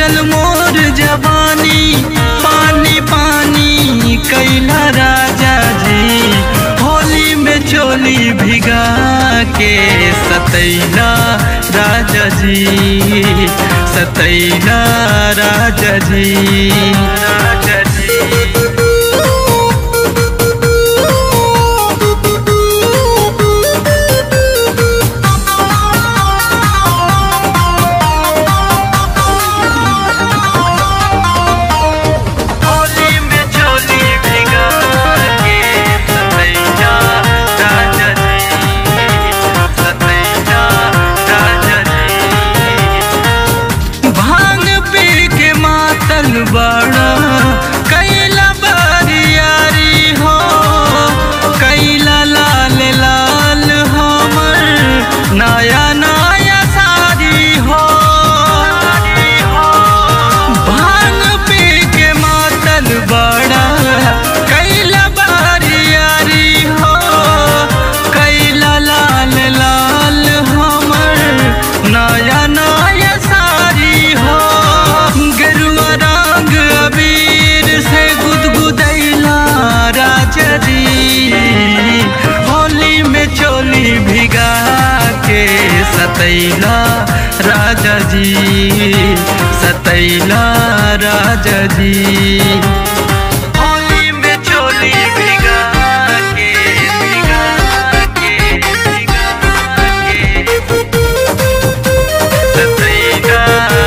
भरल मोर जवानी, पानी पानी कैला राजा जी। होली में चोली भिगा के सतैला राजा जी, सतैला राजा जी, राजा जी। बड़ा कैला बारियारी हो, कैला लाल लाल हमर नया नया साड़ी हो। भांग पी के मातल बड़ा कैला बारियारी हो, कैला लाल लाल हमर नया नया साड़ी हो। गेरुआ अबीर से गुदगुदैला राजा जी, होली में चोली भिगा के सतैला राजा जी, सतैला राजा जी। होली में चोली भिगा के, भिगा के, भिगा के सतैला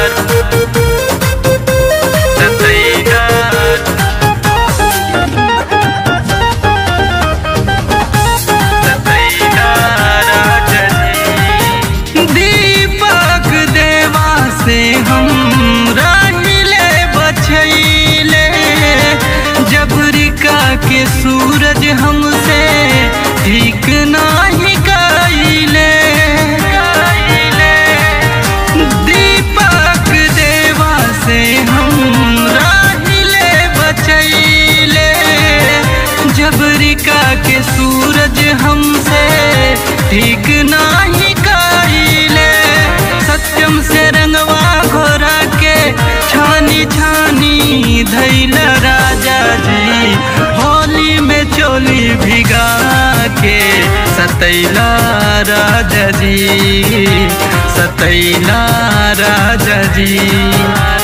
से हम राहिले बचैले। जबरिका के सूरज हमसे ठीक नाही कैले। दीपक देवा से हम राहिले बचैले। जबरिका के सूरज हमसे ठीक नाही कैले। सत्यम से रंगवा घोरा के छानी छानी धैला राजा जी। होली में चोली भिगा के सतैला राजा जी, सतैला राजा जी।